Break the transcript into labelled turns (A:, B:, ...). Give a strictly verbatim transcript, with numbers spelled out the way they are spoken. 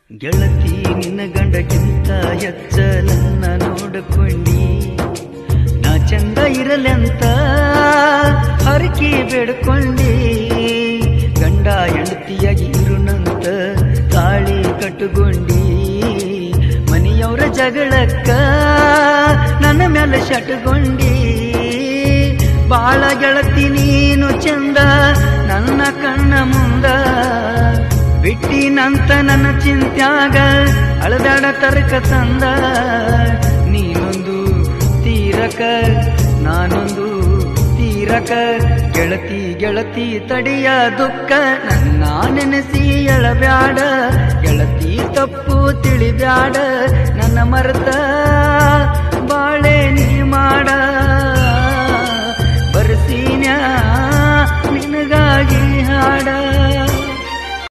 A: ಗೆಳತಿ ನಿನ್ನ ಗಂಡಕ್ಕಿಂತ ಹೆಚ್ಚ ನನ್ನ ನೋಡಿಕೊಂಡಿ, ನಾ ಚಂದ ಇರಲೆಂತ ಹರಕಿ ಬೇಡ್ಕೊಂಡಿ. ಗಂಡ ಹೆಂಡತಿಯಾಗಿ ಇರುನಂತ ತಾಳಿ ಕಟ್ಟುಕೊಂಡಿ. ಮನೆಯವರ ಜಗಳಕ್ಕ ನನ್ನ ಮೇಲೆ ಶಟಗೊಂಡಿ. ಬಾಳ ಗೆಳತಿ ನೀನು ಚಂದ ನನ್ನ ಕಣ್ಣ ಮುಂದ, ಬಿಟ್ಟಿನಂತ ನನ್ನ ಚಿಂತ್ಯಾಗ ಅಳದಾಡ ತರ್ಕ ತಂದ. ನೀನೊಂದು ತೀರಕ ನಾನೊಂದು ತೀರಕ, ಗೆಳತಿ ಗೆಳತಿ ತಡಿಯ ದುಃಖ ನನ್ನ ನೆನೆಸಿ ಎಳಬ್ಯಾಡ. ಗೆಳತಿ ತಪ್ಪು ತಿಳಿಬ್ಯಾಡ, ನನ್ನ ಮರೆತ ಬಾಳೆ ನೀ ಮಾಡ. ಬರ್ಸೀನ್ಯಾ ನಿನಗಾಗಿ ಹಾಡ.